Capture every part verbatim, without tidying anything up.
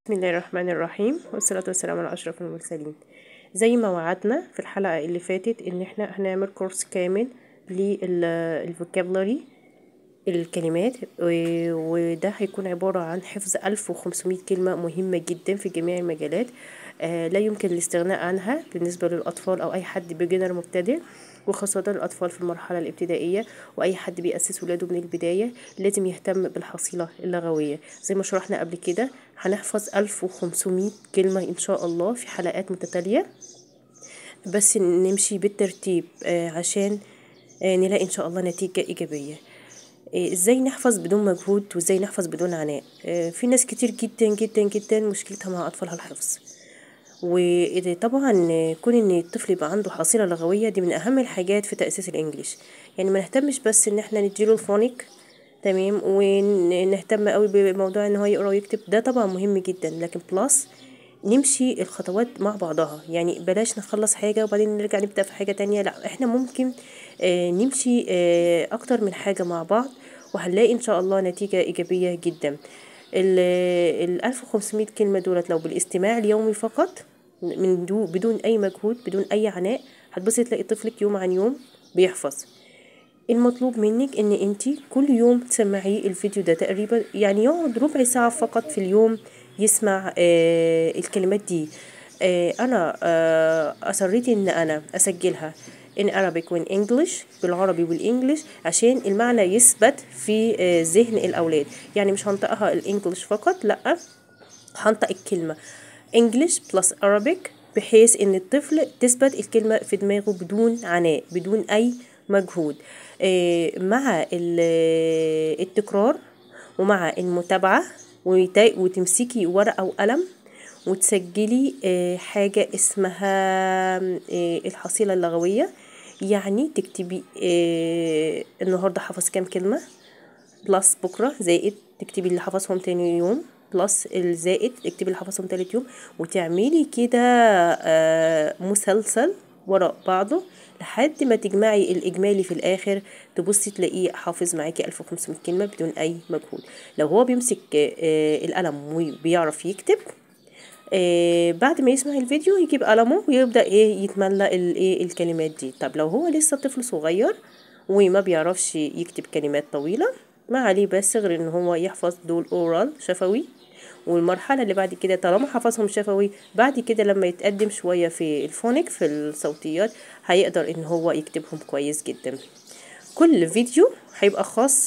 بسم الله الرحمن الرحيم والصلاة والسلام على أشرف المرسلين. زي ما وعدنا في الحلقة اللي فاتت إن احنا هنعمل كورس كامل للفوكابلري الكلمات، و- وده هيكون عبارة عن حفظ ألف وخمسمية كلمة مهمة جدا في جميع المجالات. آه لا يمكن الاستغناء عنها بالنسبة للأطفال أو أي حد بيجنر مبتدئ، وخاصة الأطفال في المرحلة الابتدائية، وأي حد بيأسس ولاده من البداية لازم يهتم بالحصيلة اللغوية. زي ما شرحنا قبل كده هنحفظ ألف وخمسمية كلمة إن شاء الله في حلقات متتالية، بس نمشي بالترتيب آه عشان آه نلاقي إن شاء الله نتيجة إيجابية. إيه، ازاي نحفظ بدون مجهود وازاي نحفظ بدون عناء؟ آه، في ناس كتير جدا جدا جدا مشكلتها مع اطفالها الحفظ. وطبعا كون ان الطفل يبقى عنده حصيله لغويه دي من اهم الحاجات في تاسيس الانجليش. يعني ما نهتمش بس ان احنا نديله الفونيك، تمام، ونهتم قوي بموضوع ان هو يقرا ويكتب، ده طبعا مهم جدا، لكن بلس نمشي الخطوات مع بعضها. يعني بلاش نخلص حاجة وبعدين نرجع نبدأ في حاجة تانية، لا احنا ممكن آه نمشي آه أكتر من حاجة مع بعض، وهنلاقي إن شاء الله نتيجة إيجابية جدا. ال ألف وخمسمية كلمة دولت لو بالاستماع اليومي فقط، من دو بدون أي مجهود بدون أي عناء، هتبصي تلاقي طفلك يوم عن يوم بيحفظ. المطلوب منك ان انتي كل يوم تسمعيه الفيديو ده، تقريبا يعني يقعد ربع ساعة فقط في اليوم يسمع آه الكلمات دي. آه انا آه اصريت ان انا اسجلها in Arabic وin English، بالعربي والانجليش، عشان المعنى يثبت في آه ذهن الاولاد. يعني مش هنطقها الانجليش فقط، لا، هنطق الكلمة English plus Arabic، بحيث ان الطفل تثبت الكلمة في دماغه بدون عناء بدون اي مجهود. آه، مع ال- التكرار ومع المتابعة، وت- وتمسكي ورقة وقلم وتسجلي آه، حاجة اسمها آه، الحصيلة اللغوية. يعني تكتبي آه، النهاردة حفظ كام كلمة، بلس بكرة زائد تكتبي اللي حفظهم تاني يوم، بلس الزائد تكتبي اللي حفظهم تالت يوم، وتعملي كده آه، مسلسل وراء بعضه لحد ما تجمعي الإجمالي في الآخر، تبصي تلاقيه حافظ معاكي ألف وخمسمية كلمة بدون أي مجهود. لو هو بيمسك آه، القلم وبيعرف يكتب، آه بعد ما يسمع الفيديو يجيب قلمه ويبدأ ايه يتملى الايه الكلمات دي. طب لو هو لسه طفل صغير وما بيعرفش يكتب كلمات طويلة، ما عليه بس غير ان هو يحفظ دول اورال شفوي، والمرحلة اللي بعد كده طالما حفظهم شفوي، بعد كده لما يتقدم شوية في الفونيك في الصوتيات هيقدر ان هو يكتبهم كويس جدا. كل فيديو هيبقى خاص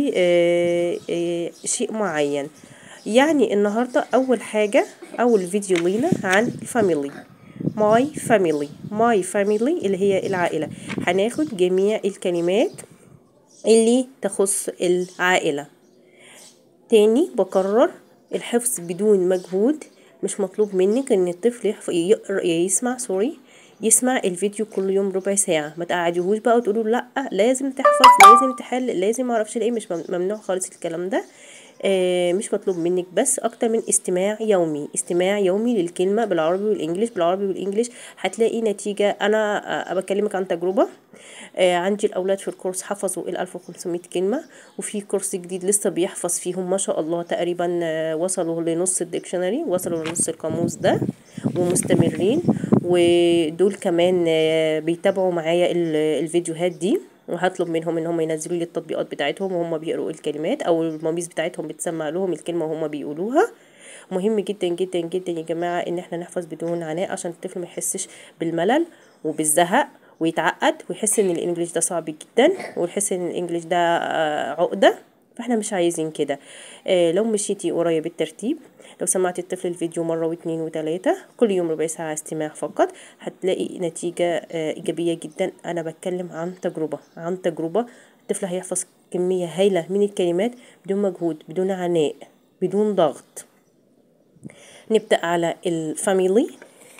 بشيء معين. يعني النهاردة أول حاجة، أول فيديو لينا عن family، my family my family اللي هي العائلة. هناخد جميع الكلمات اللي تخص العائلة. تاني بكرر، الحفظ بدون مجهود. مش مطلوب منك ان الطفل يحف... يقرأ يسمع سوري يسمع الفيديو كل يوم ربع ساعة. ما تقعديهوش بقى وتقولوا لا لازم تحفظ لازم تحل لازم معرفش ايه، مش مم- ممنوع خالص الكلام ده. آه مش مطلوب منك بس اكتر من استماع يومي، استماع يومي للكلمة بالعربي والانجليش بالعربي والانجليش هتلاقي نتيجة. انا آه بكلمك عن تجربة. آه عندي الأولاد في الكورس حفظوا ال ألف وخمسمية كلمة، وفي كورس جديد لسه بيحفظ فيهم ما شاء الله تقريبا آه وصلوا لنص الديكشنري، وصلوا لنص القاموس ده ومستمرين. ودول كمان آه بيتابعوا معايا ال- الفيديوهات دي، وهطلب منهم ان هم ينزلوا لي التطبيقات بتاعتهم وهم بيقروا الكلمات، او الماميز بتاعتهم بتسمع لهم الكلمة وهم بيقولوها. مهم جدا جدا جدا يا جماعة ان احنا نحفظ بدون عناء، عشان الطفل ما يحسش بالملل وبالزهق ويتعقد ويحس ان الانجليش ده صعب جدا ويحس ان الانجليش ده آه، عقدة. فاحنا مش عايزين كده. آه، لو مشيتي ورايا بالترتيب، لو سمعتي الطفل الفيديو مرة واثنين وثلاثة كل يوم ربع ساعة استماع فقط، هتلاقي نتيجة آه، إيجابية جدا. أنا بتكلم عن تجربة عن تجربة الطفل هيحفظ كمية هائلة من الكلمات بدون مجهود بدون عناء بدون ضغط. نبدأ على الفاميلي.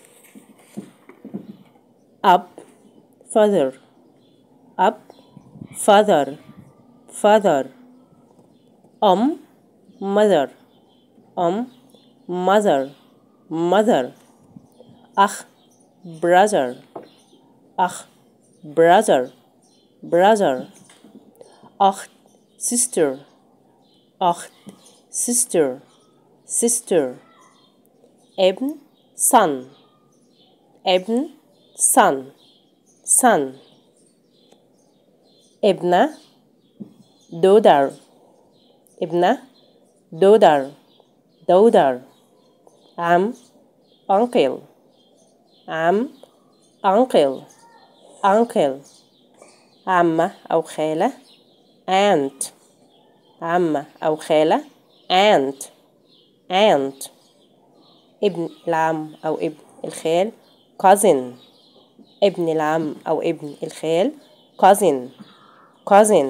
أب father، أب father father. أم mother، أم mother mother. أخ brother، أخ brother brother. أخت sister، أخت sister sister. ابن son ابن son son ابنة daughter ابنة daughter daughter عم uncle عم uncle uncle عمة أو خالة aunt عمة أو خالة aunt aunt ابن العم أو ابن الخال cousin ابن العم أو ابن الخال cousin cousin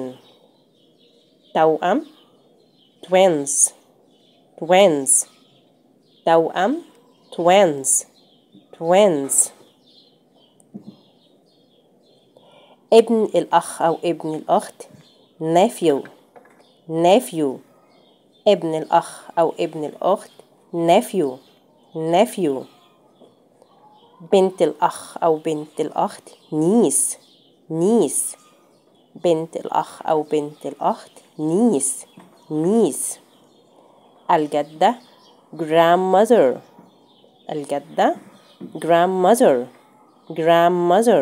توأم twins twins توأم twins twins ابن الأخ أو ابن الأخت nephew nephew ابن الأخ أو ابن الأخت nephew nephew بنت الأخ أو بنت الأخت niece niece بنت الأخ أو بنت الأخت niece niece الجدة grandmother الجدة grandmother grandmother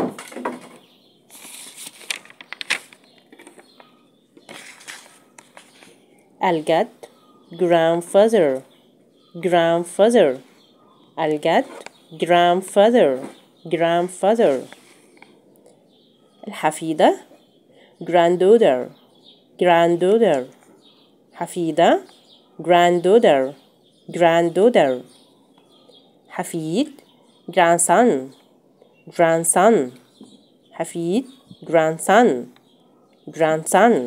الجد grandfather grandfather الجد grandfather grandfather الحفيدة granddaughter granddaughter حفيدة granddaughter granddaughter حفيد grandson grandson حفيد grandson grandson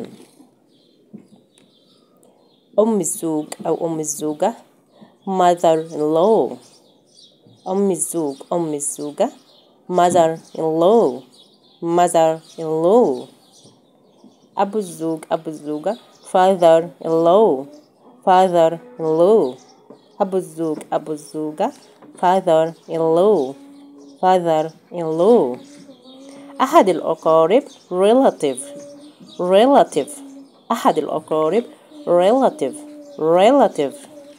أم الزوج أو أم الزوجة mother-in-law أم الزوج أم الزوجة mother-in-law mother-in-law أبو الزوج أبو الزوجة father-in-law father-in-law أبو الزوج أبو الزوجة father-in-law father-in-law أحد الأقارب relative relative أحد الأقارب relative relative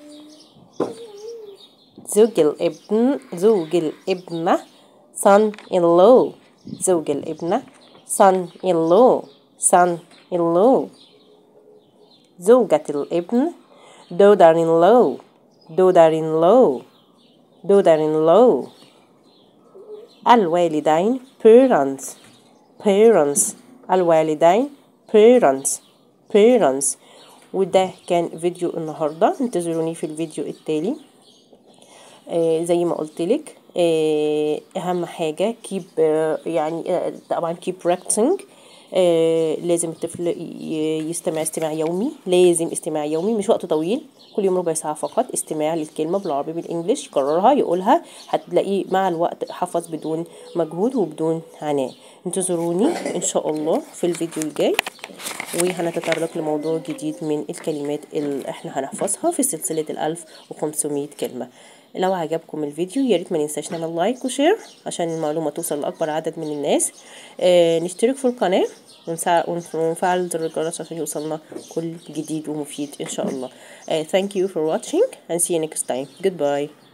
زوج الابن زوج الابنة son-in-law زوج الابنة son-in-law son-in-law زوجة الابن daughter-in-law daughter-in-law daughter-in-law الوالدين parents parents الوالدين parents parents وده كان فيديو النهاردة. انتظروني في الفيديو التالي. آه زي ما قلتلك آه أهم حاجة keep آه يعني آه طبعا keep practicing. آه لازم الطفل يستمع استماع يومي لازم استماع يومي مش وقت طويل كل يوم ربع ساعة فقط استماع للكلمة بالعربي بالإنجليش يكررها يقولها هتلاقيه مع الوقت حفظ بدون مجهود وبدون عناء. انتظروني إن شاء الله في الفيديو الجاي وهنتطرق لموضوع جديد من الكلمات اللي احنا هنحفظها في سلسلة الألف وخمسمية كلمة. لو عجبكم الفيديو ياريت ما ننساش نعمل لايك وشير عشان المعلومة توصل لأكبر عدد من الناس. اه نشترك في القناة ونفعل زر الجرس عشان يوصلنا كل جديد ومفيد إن شاء الله. uh, Thank you for watching and see you next time. Goodbye.